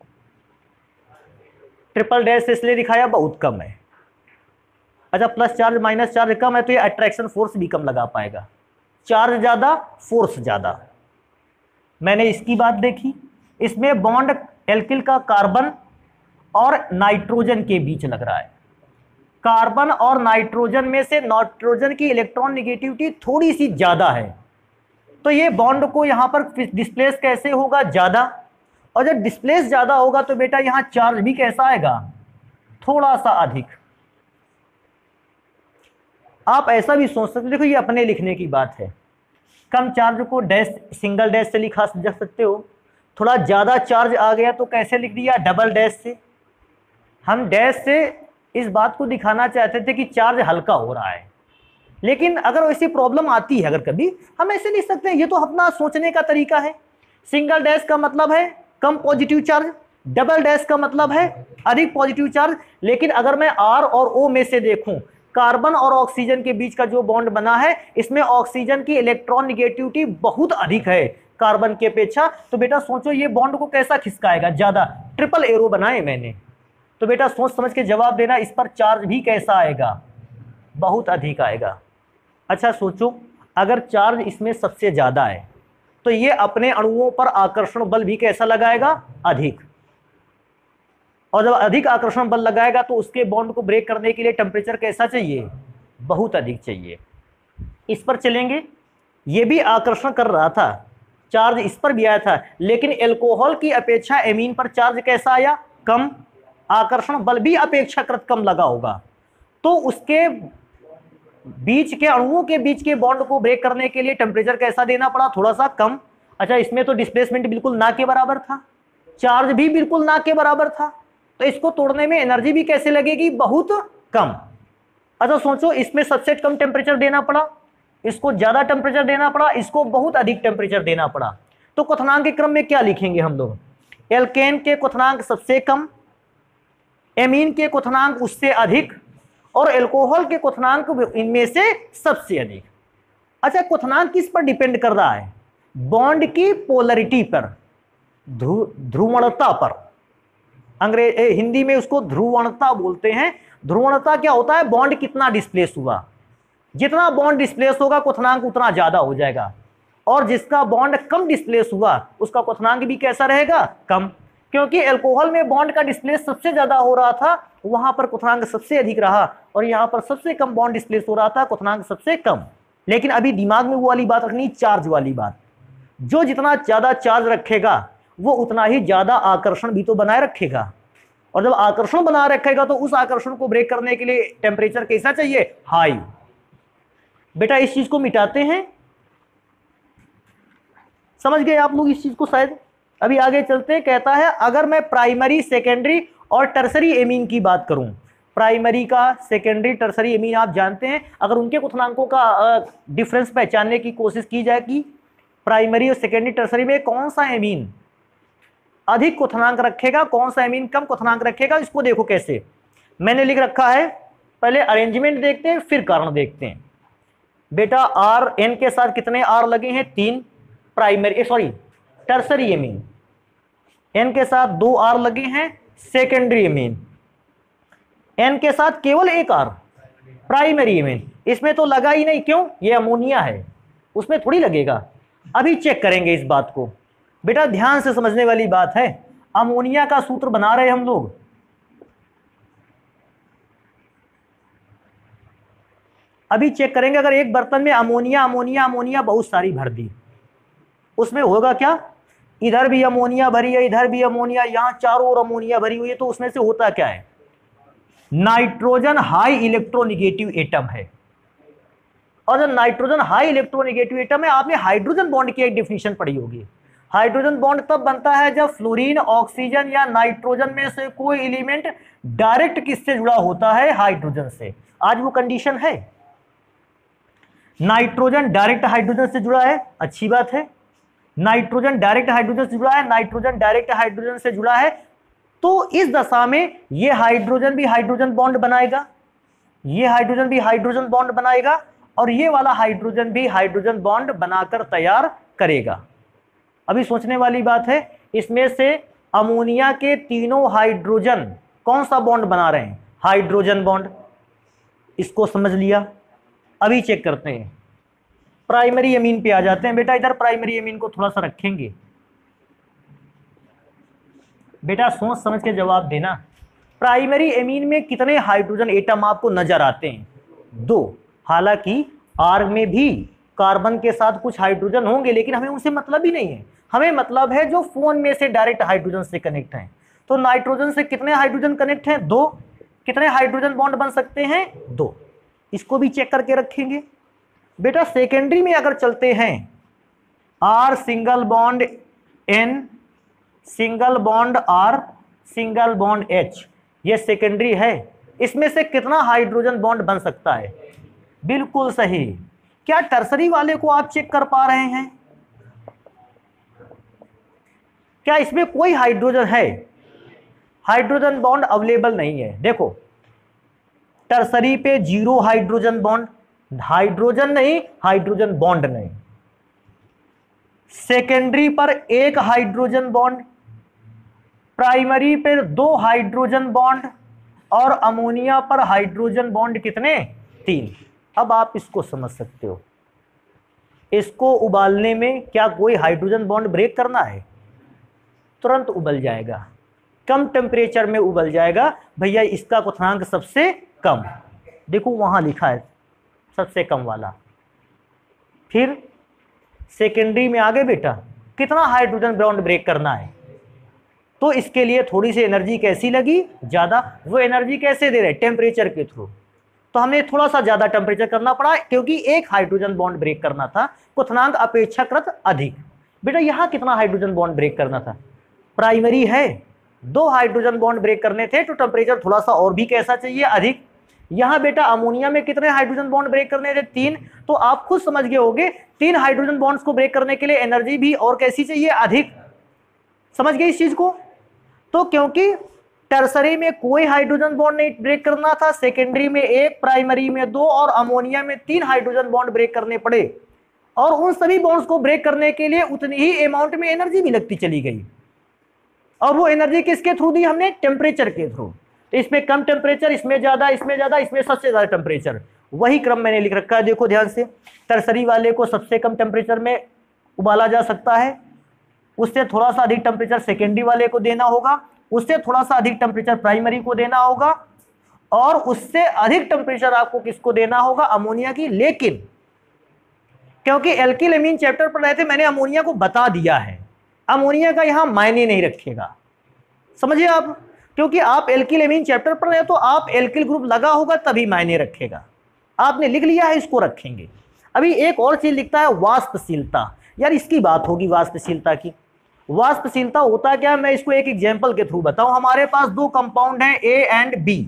ट्रिपल डैश इसलिए दिखाया बहुत कम है। अच्छा प्लस चार्ज माइनस चार्ज कम है तो ये अट्रैक्शन फोर्स भी कम लगा पाएगा, चार्ज ज्यादा फोर्स ज्यादा। मैंने इसकी बात देखी, इसमें बॉन्ड एल्किल का कार्बन और नाइट्रोजन के बीच लग रहा है। कार्बन और नाइट्रोजन में से नाइट्रोजन की इलेक्ट्रॉन निगेटिविटी थोड़ी सी ज्यादा है, तो ये बॉन्ड को यहां पर डिस्प्लेस कैसे होगा, ज्यादा। और जब डिस्प्लेस ज्यादा होगा तो बेटा यहां चार्ज भी कैसा आएगा, थोड़ा सा अधिक। आप ऐसा भी सोच सकते, देखो ये अपने लिखने की बात है, कम चार्ज को डैश सिंगल डैश से लिखा जा सकते हो, थोड़ा ज्यादा चार्ज आ गया तो कैसे लिख दिया, डबल डैश से। हम डैश से इस बात को दिखाना चाहते थे कि चार्ज हल्का हो रहा है, लेकिन अगर ऐसी प्रॉब्लम आती है अगर कभी, हम ऐसे लिख सकते हैं, ये तो अपना सोचने का तरीका है। सिंगल डैश का मतलब है कम पॉजिटिव चार्ज, डबल डैश का मतलब है अधिक पॉजिटिव चार्ज। लेकिन अगर मैं आर और ओ में से देखूं, कार्बन और ऑक्सीजन के बीच का जो बॉन्ड बना है इसमें ऑक्सीजन की इलेक्ट्रॉन निगेटिविटी बहुत अधिक है कार्बन की अपेक्षा, तो बेटा सोचो ये बॉन्ड को कैसा खिसकाएगा, ज्यादा। ट्रिपल एरो बनाए मैंने, तो बेटा सोच समझ के जवाब देना, इस पर चार्ज भी कैसा आएगा, बहुत अधिक आएगा। अच्छा सोचो अगर चार्ज इसमें सबसे ज्यादा है तो ये अपने अणुओं पर आकर्षण बल भी कैसा लगाएगा, अधिक। और जब अधिक आकर्षण बल लगाएगा तो उसके बॉन्ड को ब्रेक करने के लिए टेम्परेचर कैसा चाहिए, बहुत अधिक चाहिए। इस पर चलेंगे, ये भी आकर्षण कर रहा था चार्ज इस पर भी आया था, लेकिन एल्कोहल की अपेक्षा एमीन पर चार्ज कैसा आया? कम। आकर्षण बल भी अपेक्षाकृत कम लगा होगा, तो उसके बीच के अणुओं के बीच के बॉन्ड को ब्रेक करने के लिए टेम्परेचर कैसा देना पड़ा? थोड़ा सा कम। अच्छा, इसमें तो डिस्प्लेसमेंट बिल्कुल ना के बराबर था, चार्ज भी बिल्कुल ना के बराबर था, तो इसको तोड़ने में एनर्जी भी कैसे लगेगी? बहुत कम। अच्छा सोचो, इसमें सबसे कम टेम्परेचर देना पड़ा, इसको ज्यादा टेम्परेचर देना पड़ा, इसको बहुत अधिक टेम्परेचर देना पड़ा, तो क्वथनांक के क्रम में क्या लिखेंगे हम लोग? एल्केन के क्वथनांक सबसे कम, एमीन के क्वथनांक उससे अधिक, और एल्कोहल के क्वथनांक इनमें से सबसे अधिक। अच्छा, क्वथनांक किस पर डिपेंड कर रहा है? बॉन्ड की पोलरिटी पर, ध्रुवणता पर। अंग्रेज हिंदी में उसको ध्रुवणता बोलते हैं। ध्रुवणता क्या होता है? बॉन्ड कितना डिस्प्लेस हुआ, जितना बॉन्ड डिस्प्लेस होगा क्वथनांक उतना ज्यादा हो जाएगा, और जिसका बॉन्ड कम डिस्प्लेस हुआ उसका क्वथनांक भी कैसा रहेगा? कम। क्योंकि एल्कोहल में बॉन्ड का डिस्प्लेस सबसे ज्यादा हो रहा था, वहां पर क्वथनांक सबसे अधिक रहा, और यहां पर सबसे कम बॉन्ड डिस्प्लेस हो रहा था, क्वथनांक सबसे कम। लेकिन अभी दिमाग में वो वाली बात रखनी, चार्ज वाली बात। जो जितना ज्यादा चार्ज रखेगा वो उतना ही ज्यादा आकर्षण भी तो बनाए रखेगा, और जब आकर्षण बनाए रखेगा तो उस आकर्षण को ब्रेक करने के लिए टेम्परेचर कैसा चाहिए? हाई। बेटा इस चीज को मिटाते हैं, समझ गए आप लोग इस चीज को शायद? अभी आगे चलते, कहता है अगर मैं प्राइमरी, सेकेंडरी और टर्सरी एमीन की बात करूं, प्राइमरी का, सेकेंडरी, टर्सरी एमीन आप जानते हैं, अगर उनके क्वथनांकों का डिफरेंस पहचानने की कोशिश की जाए कि प्राइमरी और सेकेंडरी, टर्सरी में कौन सा एमीन अधिक क्वथनांक रखेगा, कौन सा एमीन कम क्वथनांक रखेगा, इसको देखो कैसे मैंने लिख रखा है। पहले अरेंजमेंट देखते हैं, फिर कारण देखते हैं। बेटा आर, एन के साथ कितने आर लगे हैं? तीन। Primary sorry tertiary amine, N के साथ दो आर लगे हैं। सेकेंडरी एमीन, एन के साथ केवल एक आर। प्राइमरी एमीन, इसमें तो लगा ही नहीं, क्यों? ये अमोनिया है, उसमें थोड़ी लगेगा। अभी चेक करेंगे इस बात को, बेटा ध्यान से समझने वाली बात है। अमोनिया का सूत्र बना रहे हम लोग, अभी चेक करेंगे। अगर एक बर्तन में अमोनिया अमोनिया अमोनिया बहुत सारी भर दी, उसमें होगा क्या? इधर भी अमोनिया भरी है, इधर भी अमोनिया, यहां चारों ओर अमोनिया भरी हुई है, तो उसमें से होता क्या है? नाइट्रोजन हाई इलेक्ट्रोनिगेटिव एटम है। और जब नाइट्रोजन हाई इलेक्ट्रोनिगेटिव एटम है, आपने हाइड्रोजन बॉन्ड की एक डिफिनेशन पढ़ी होगी। हाइड्रोजन बॉन्ड तब बनता है जब फ्लोरीन, ऑक्सीजन या नाइट्रोजन में से कोई एलिमेंट डायरेक्ट किससे जुड़ा होता है? हाइड्रोजन से। आज वो कंडीशन है, नाइट्रोजन डायरेक्ट हाइड्रोजन से जुड़ा है, अच्छी बात है। नाइट्रोजन डायरेक्ट हाइड्रोजन से जुड़ा है, नाइट्रोजन डायरेक्ट हाइड्रोजन से जुड़ा है, तो इस दशा में ये हाइड्रोजन भी हाइड्रोजन बॉन्ड बनाएगा, ये हाइड्रोजन भी हाइड्रोजन बॉन्ड बनाएगा, और ये वाला हाइड्रोजन भी हाइड्रोजन बॉन्ड बनाकर तैयार करेगा। अभी सोचने वाली बात है, इसमें से अमोनिया के तीनों हाइड्रोजन कौन सा बॉन्ड बना रहे हैं? Hydrogen bond. इसको समझ लिया। अभी चेक करते हैं, प्राइमरी एमीन पे आ जाते हैं। बेटा इधर प्राइमरी एमीन को थोड़ा सा रखेंगे, बेटा सोच समझ के जवाब देना। प्राइमरी एमीन में कितने हाइड्रोजन एटम आपको नजर आते हैं? दो। हालांकि आर में भी कार्बन के साथ कुछ हाइड्रोजन होंगे, लेकिन हमें उनसे मतलब ही नहीं है, हमें मतलब है जो फोन में से डायरेक्ट हाइड्रोजन से कनेक्ट हैं। तो नाइट्रोजन से कितने हाइड्रोजन कनेक्ट हैं? दो। कितने हाइड्रोजन बॉन्ड बन सकते हैं? दो। इसको भी चेक करके रखेंगे। बेटा सेकेंडरी में अगर चलते हैं, R single bond N, single bond R, single bond H, ये सेकेंडरी है। इसमें से कितना हाइड्रोजन बॉन्ड बन सकता है? बिल्कुल सही। क्या टर्सरी वाले को आप चेक कर पा रहे हैं? क्या इसमें कोई हाइड्रोजन है? हाइड्रोजन बॉन्ड अवेलेबल नहीं है। देखो टर्सरी पे जीरो हाइड्रोजन बॉन्ड, हाइड्रोजन नहीं, हाइड्रोजन बॉन्ड नहीं। सेकेंडरी पर एक हाइड्रोजन बॉन्ड, प्राइमरी पर दो हाइड्रोजन बॉन्ड, और अमोनिया पर हाइड्रोजन बॉन्ड कितने? तीन। अब आप इसको समझ सकते हो, इसको उबालने में क्या कोई हाइड्रोजन बॉन्ड ब्रेक करना है? तुरंत उबल जाएगा, कम टेम्परेचर में उबल जाएगा। भैया इसका क्वथनांक सबसे कम, देखो वहां लिखा है सबसे कम वाला। फिर सेकेंडरी में आ गए बेटा, कितना हाइड्रोजन बॉन्ड ब्रेक करना है, तो इसके लिए थोड़ी सी एनर्जी कैसी लगी, ज्यादा। वो एनर्जी कैसे दे रहे, टेम्परेचर के थ्रू। तो हमें थोड़ा सा ज्यादा टेम्परेचर करना पड़ा क्योंकि एक हाइड्रोजन बॉन्ड ब्रेक करना था, क्वथनांक अपेक्षाकृत अधिक। बेटा यहां कितना हाइड्रोजन बॉन्ड ब्रेक करना था, प्राइमरी है, दो हाइड्रोजन बॉन्ड ब्रेक करने थे, तो टेम्परेचर थोड़ा सा और भी कैसा चाहिए, अधिक। यहां बेटा अमोनिया में कितने हाइड्रोजन बॉन्ड ब्रेक करने थे, तीन। तो आप खुद समझ गए होंगे तीन हाइड्रोजन बॉन्ड्स को ब्रेक करने के लिए एनर्जी भी और कैसी चाहिए, अधिक। समझ गए इस चीज को। तो क्योंकि टर्सरी में कोई हाइड्रोजन बॉन्ड नहीं ब्रेक करना था, सेकेंडरी में एक, प्राइमरी में दो और अमोनिया में तीन हाइड्रोजन बॉन्ड ब्रेक करने पड़े, और उन सभी बॉन्ड्स को ब्रेक करने के लिए उतनी ही अमाउंट में एनर्जी भी लगती चली गई। और वो एनर्जी किसके थ्रू दी हमने, टेम्परेचर के थ्रू। तो इसमें कम टेम्परेचर, इसमें ज्यादा, इसमें ज्यादा, इसमें सबसे ज्यादा टेम्परेचर। वही क्रम मैंने लिख रखा है, देखो ध्यान से। टर्सरी वाले को सबसे कम टेम्परेचर में उबाला जा सकता है, उससे थोड़ा सा अधिक टेम्परेचर सेकेंडरी वाले को देना होगा, उससे थोड़ा सा अधिक टेम्परेचर प्राइमरी को देना होगा, और उससे अधिक टेम्परेचर आपको किसको देना होगा, अमोनिया की। लेकिन क्योंकि एल्किल एमीन चैप्टर पढ़ रहे थे, मैंने अमोनिया को बता दिया है, अमोनिया का यहां मायने नहीं रखेगा, समझिए आप। क्योंकि आप एल्किल एमीन चैप्टर पढ़ रहे हैं तो आप एल्किल ग्रुप लगा होगा तभी मायने रखेगा। आपने लिख लिया है, इसको रखेंगे। अभी एक और चीज लिखता है, वाष्पशीलता। यार इसकी बात होगी वाष्पशीलता की। वाष्पशीलता होता क्या, मैं इसको एक एग्जांपल के थ्रू बताऊं। हमारे पास दो कंपाउंड हैं, ए एंड बी,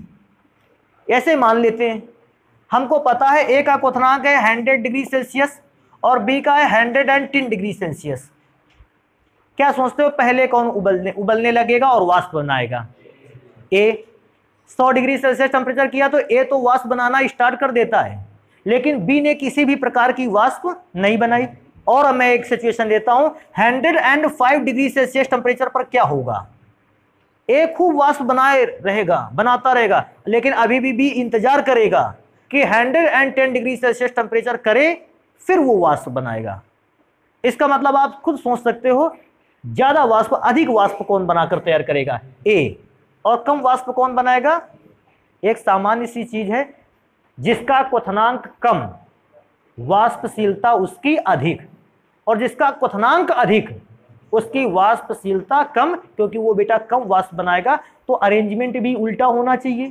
ऐसे मान लेते हैं। हमको पता है ए का क्वथनांक है हंड्रेड डिग्री सेल्सियस और बी का है hundred and ten degree Celsius. क्या सोचते हो, पहले कौन उबलने उबलने लगेगा और वाष्प बनाएगा, ए। सौ डिग्री सेल्सियस टेम्परेचर किया तो ए तो वाष्प बनाना स्टार्ट कर देता है, लेकिन बी ने किसी भी प्रकार की वाष्प नहीं बनाई। और मैं एक सिचुएशन देता हूं, hundred and five degree Celsius temperature पर क्या होगा, ए खूब वाष्प बनाए रहेगा, बनाता रहेगा, लेकिन अभी भी बी इंतजार करेगा कि hundred and ten degree Celsius temperature करे, फिर वो वाष्प बनाएगा। इसका मतलब आप खुद सोच सकते हो, ज्यादा वाष्प, अधिक वाष्प कौन बनाकर तैयार करेगा, ए। और कम वाष्प कौन बनाएगा, एक सामान्य सी चीज है, जिसका क्वथनांक कम वाष्पशीलता उसकी अधिक, और जिसका क्वथनांक अधिक उसकी वाष्पशीलता कम, क्योंकि वो बेटा कम वाष्प बनाएगा। तो अरेंजमेंट भी उल्टा होना चाहिए।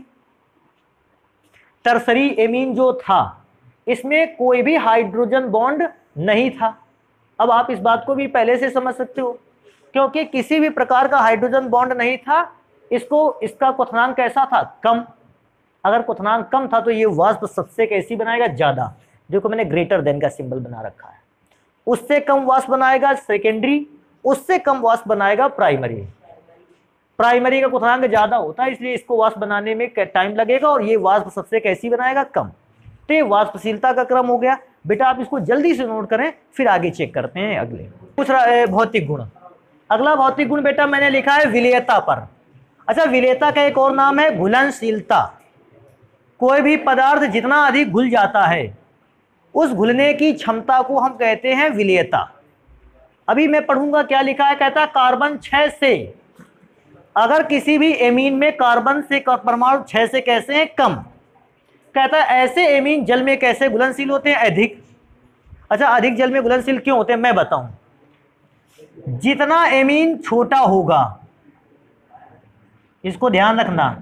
टर्सरी एमीन जो था, इसमें कोई भी हाइड्रोजन बॉन्ड नहीं था। अब आप इस बात को भी पहले से समझ सकते हो, क्योंकि किसी भी प्रकार का हाइड्रोजन बॉन्ड नहीं था, इसको इसका क्वथनांक कैसा था, कम। अगर क्वथनांक कम था तो ये वाष्प सबसे कैसी बनाएगा, ज्यादा। देखो मैंने ग्रेटर देन का सिंबल बना रखा है। उससे कम वाष्प बनाएगा सेकेंडरी, उससे कम वाष्प बनाएगा प्राइमरी। प्राइमरी का क्वथनांक ज्यादा होता है, इसलिए इसको वाष्प बनाने में टाइम लगेगा, और ये वाष्प सबसे कैसी बनाएगा, कम। तो ये वाष्पशीलता का क्रम हो गया। बेटा आप इसको जल्दी से नोट करें, फिर आगे चेक करते हैं। अगले पूछ रहा है भौतिक गुण। अगला भौतिक गुण बेटा मैंने लिखा है विलेयता पर। अच्छा, विलेयता का एक और नाम है घुलनशीलता। कोई भी पदार्थ जितना अधिक घुल जाता है, उस घुलने की क्षमता को हम कहते हैं विलेयता। अभी मैं पढ़ूंगा क्या लिखा है, कहता है कार्बन छह से, अगर किसी भी एमीन में कार्बन से परमाणु छह से कैसे हैं, कम। कहता है ऐसे एमीन जल में कैसे घुलनशील होते हैं, अधिक। अच्छा, अधिक जल में घुलनशील क्यों होते हैं, मैं बताऊं। जितना एमीन छोटा होगा, इसको ध्यान रखना,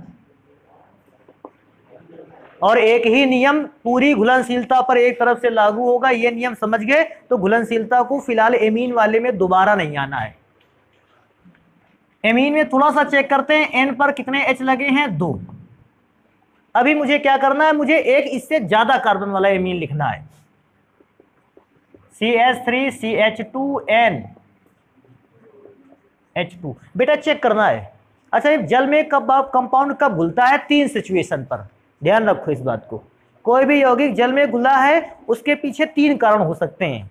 और एक ही नियम पूरी घुलनशीलता पर एक तरफ से लागू होगा। ये नियम समझ गए तो घुलनशीलता को फिलहाल एमीन वाले में दोबारा नहीं आना है। एमीन में थोड़ा सा चेक करते हैं, एन पर कितने एच लगे हैं, दो। अभी मुझे क्या करना है, मुझे एक इससे ज्यादा कार्बन वाला एमीन लिखना है, C H three C H two N H two. बेटा चेक करना है। अच्छा, जल में कब कंपाउंड कब घुलता है, तीन सिचुएशन पर ध्यान रखो इस बात को। कोई भी यौगिक जल में घुला है, उसके पीछे तीन कारण हो सकते हैं।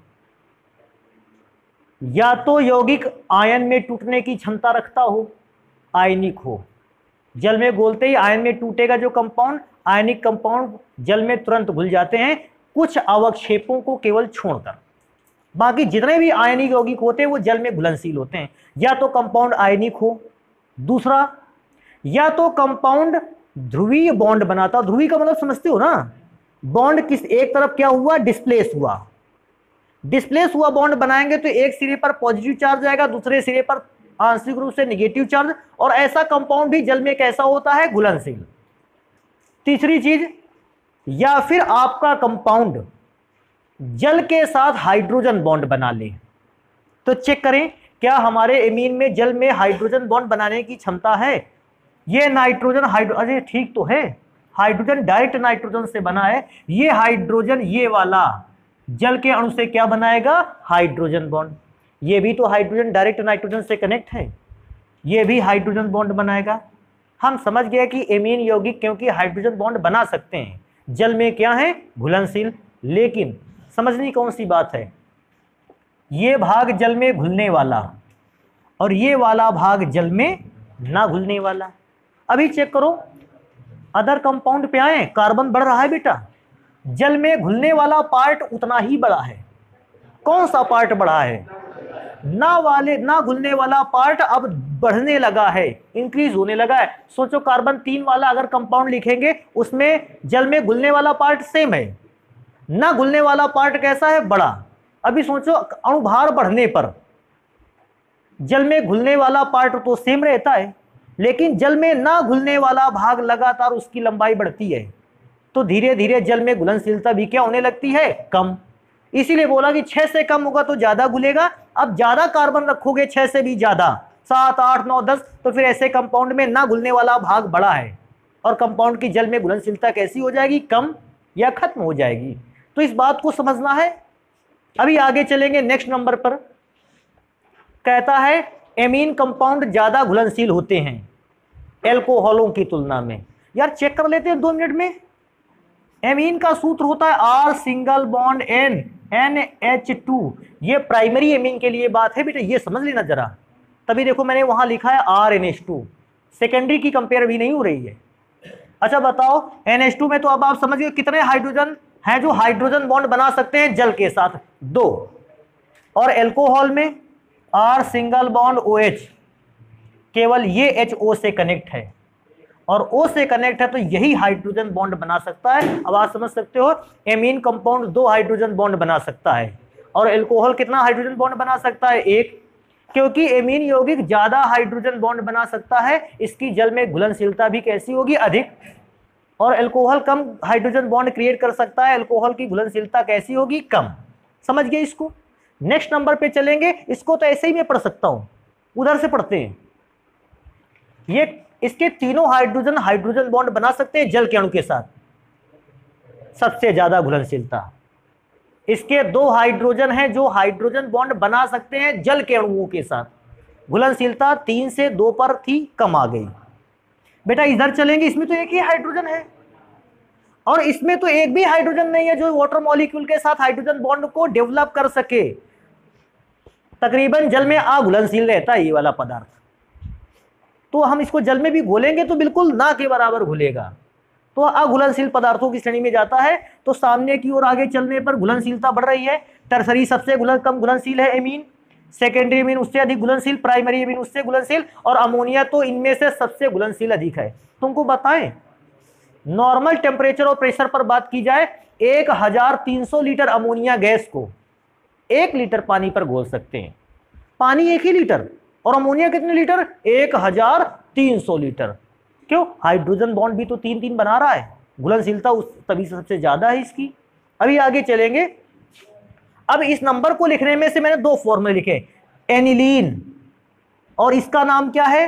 या तो यौगिक आयन में टूटने की क्षमता रखता हो, आयनिक हो, जल में घोलते ही आयन में टूटेगा जो कंपाउंड, आयनिक कंपाउंड जल में तुरंत घुल जाते हैं, कुछ अवक्षेपों को केवल छोड़कर। बाकी जितने भी आयनिक यौगिक होते हैं वो जल में घुलनशील होते हैं। या तो कंपाउंड आयनिक हो, दूसरा या तो कंपाउंड ध्रुवीय बॉन्ड बनाता। ध्रुवीय का मतलब समझते हो ना, बॉन्ड किस एक तरफ क्या हुआ, डिस्प्लेस हुआ, डिस्प्लेस हुआ बॉन्ड बनाएंगे तो एक सिरे पर पॉजिटिव चार्ज आएगा, दूसरे सिरे पर आंशिक रूप से निगेटिव चार्ज, और ऐसा कंपाउंड भी जल में कैसा होता है, घुलनशील। तीसरी चीज, या फिर आपका कंपाउंड जल के साथ हाइड्रोजन बॉन्ड बना ले। तो चेक करें क्या हमारे एमीन में जल में हाइड्रोजन बॉन्ड बनाने की क्षमता है। ये नाइट्रोजन हाइड्रो अरे ठीक तो है, हाइड्रोजन डायरेक्ट नाइट्रोजन से बना है, ये हाइड्रोजन ये वाला जल के अणु से क्या बनाएगा, हाइड्रोजन बॉन्ड। ये भी तो हाइड्रोजन डायरेक्ट नाइट्रोजन से कनेक्ट है, ये भी हाइड्रोजन बॉन्ड बनाएगा। हम समझ गए कि एमीन यौगिक क्योंकि हाइड्रोजन बॉन्ड बना सकते हैं, जल में क्या है, घुलनशील। लेकिन समझनी कौन सी बात है, ये भाग जल में घुलने वाला और ये वाला भाग जल में ना घुलने वाला। अभी चेक करो, अदर कंपाउंड पे आए, कार्बन बढ़ रहा है बेटा, जल में घुलने वाला पार्ट उतना ही बड़ा है। कौन सा पार्ट बढ़ा है, ना वाले ना घुलने वाला पार्ट अब बढ़ने लगा है, इंक्रीज होने लगा है। सोचो कार्बन तीन वाला अगर कंपाउंड लिखेंगे उसमें जल में घुलने वाला पार्ट सेम है, ना घुलने वाला पार्ट कैसा है, बड़ा। अभी सोचो अणुभार बढ़ने पर जल में घुलने वाला पार्ट तो सेम रहता है, लेकिन जल में ना घुलने वाला भाग लगातार उसकी लंबाई बढ़ती है, तो धीरे धीरे जल में घुलनशीलता भी क्या होने लगती है, कम। इसीलिए बोला कि छह से कम होगा तो ज्यादा घुलेगा। अब ज्यादा कार्बन रखोगे, छह से भी ज्यादा, सात आठ नौ दस, तो फिर ऐसे कंपाउंड में ना घुलने वाला भाग बड़ा है और कंपाउंड की जल में घुलनशीलता कैसी हो जाएगी, कम या खत्म हो जाएगी। तो इस बात को समझना है। अभी आगे चलेंगे नेक्स्ट नंबर पर। कहता है एमीन कंपाउंड ज्यादा घुलनशील होते हैं एल्कोहलों की तुलना में। यार चेक कर लेते हैं दो मिनट में। एमीन का सूत्र होता है R single bond N N H two. ये प्राइमरी एमीन के लिए बात है बेटा, ये समझ लेना जरा। तभी देखो मैंने वहां लिखा है R N H two, secondary की कंपेयर भी नहीं हो रही है। अच्छा बताओ, एन एच टू में तो अब आप समझ गए कितने हाइड्रोजन हैं जो हाइड्रोजन बॉन्ड बना सकते हैं जल के साथ, दो। और एल्कोहल में R single bond O H, केवल ये एच ओ से कनेक्ट है और ओ से कनेक्ट है, तो यही हाइड्रोजन बॉन्ड बना सकता है। अब आप समझ सकते हो एमीन कंपाउंड दो हाइड्रोजन बॉन्ड बना सकता है और एल्कोहल कितना हाइड्रोजन बॉन्ड बना सकता है, एक। क्योंकि एमीन यौगिक ज्यादा हाइड्रोजन बॉन्ड बना सकता है, इसकी जल में घुलनशीलता भी कैसी होगी, अधिक। और एल्कोहल कम हाइड्रोजन बॉन्ड क्रिएट कर सकता है, एल्कोहल की घुलनशीलता कैसी होगी, कम। समझ गए इसको। नेक्स्ट नंबर पे चलेंगे। इसको तो ऐसे ही मैं पढ़ सकता हूं, उधर से पढ़ते हैं। ये इसके तीनों हाइड्रोजन हाइड्रोजन बॉन्ड बना सकते हैं जल के अणु के साथ, सबसे ज्यादा घुलनशीलता। इसके दो हाइड्रोजन हैं जो हाइड्रोजन बॉन्ड बना सकते हैं जल के अणुओं के साथ, घुलनशीलता तीन से दो पर थी, कम आ गई। बेटा इधर चलेंगे, इसमें तो एक ही हाइड्रोजन है और इसमें तो एक भी हाइड्रोजन नहीं है जो वाटर मॉलिक्यूल के साथ हाइड्रोजन बॉन्ड को डेवलप कर सके। तकरीबन जल में अघुलनशील रहता है ये वाला पदार्थ, तो हम इसको जल में भी घोलेंगे तो बिल्कुल ना के बराबर घुलेगा, तो अघुलनशील पदार्थों की श्रेणी में जाता है। तो सामने की ओर आगे चलने पर घुलनशीलता बढ़ रही है। टर्सरी सबसे घुलन कम घुलनशील है एमीन, सेकेंडरी एमीन उससे अधिक घुलनशील, प्राइमरी एमीन उससे घुलनशील, और अमोनिया तो इनमें से सबसे घुलनशील अधिक है। तुमको बताएं, नॉर्मल टेम्परेचर और प्रेशर पर बात की जाए, एक हजार तीन सौ लीटर अमोनिया गैस को एक लीटर पानी पर घोल सकते हैं। पानी एक ही लीटर और अमोनिया कितने लीटर, एक हजार तीन सौ लीटर। क्यों, हाइड्रोजन बॉन्ड भी तो तीन तीन बना रहा है, घुलनशीलता उस तभी से सबसे ज्यादा है इसकी। अभी आगे चलेंगे। अब इस नंबर को लिखने में से मैंने दो फॉर्मूले लिखे, एनिलीन और इसका नाम क्या है,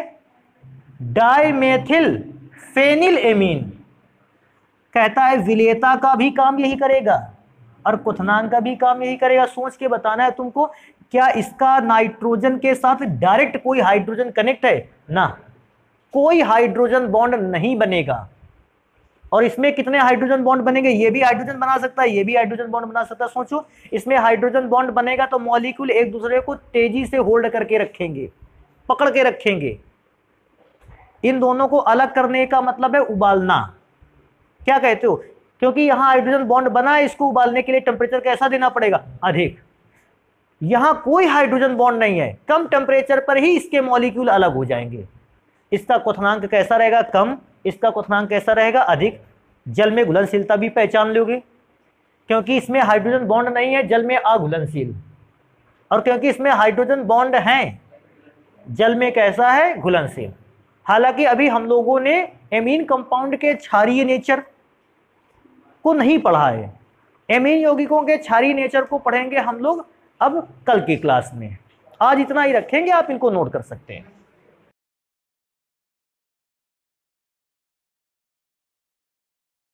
डाइमेथिल फेनिल एमीन। कहता है विलेयता का भी काम यही करेगा और क्वथनांक का भी काम यही करेगा। सोच के बताना है तुमको, क्या इसका नाइट्रोजन के साथ डायरेक्ट कोई हाइड्रोजन कनेक्ट है, ना, कोई हाइड्रोजन बॉन्ड नहीं बनेगा। और इसमें कितने हाइड्रोजन बॉन्ड बनेंगे, ये भी हाइड्रोजन बना सकता है, ये भी हाइड्रोजन बॉन्ड बना सकता है। सोचो इसमें हाइड्रोजन बॉन्ड बनेगा तो मॉलिक्यूल एक दूसरे को तेजी से होल्ड करके रखेंगे, पकड़ के रखेंगे। इन दोनों को अलग करने का मतलब है उबालना। क्या कहते हो, क्योंकि यहां हाइड्रोजन बॉन्ड बना है, इसको उबालने के लिए टेम्परेचर कैसा देना पड़ेगा, अधिक। यहां कोई हाइड्रोजन बॉन्ड नहीं है, कम टेम्परेचर पर ही इसके मॉलिक्यूल अलग हो जाएंगे। इसका क्वथनांक कैसा रहेगा, कम, इसका क्वथनांक कैसा रहेगा, अधिक। जल में घुलनशीलता भी पहचान लोगे। क्योंकि इसमें हाइड्रोजन बॉन्ड नहीं है, जल में अघुलनशील, और क्योंकि इसमें हाइड्रोजन बॉन्ड हैं, जल में कैसा है, घुलनशील। हालांकि अभी हम लोगों ने एमीन कंपाउंड के क्षारीय नेचर को नहीं पढ़ा है। एमीन यौगिकों के क्षारीय नेचर को पढ़ेंगे हम लोग अब कल की क्लास में। आज इतना ही रखेंगे, आप इनको नोट कर सकते हैं।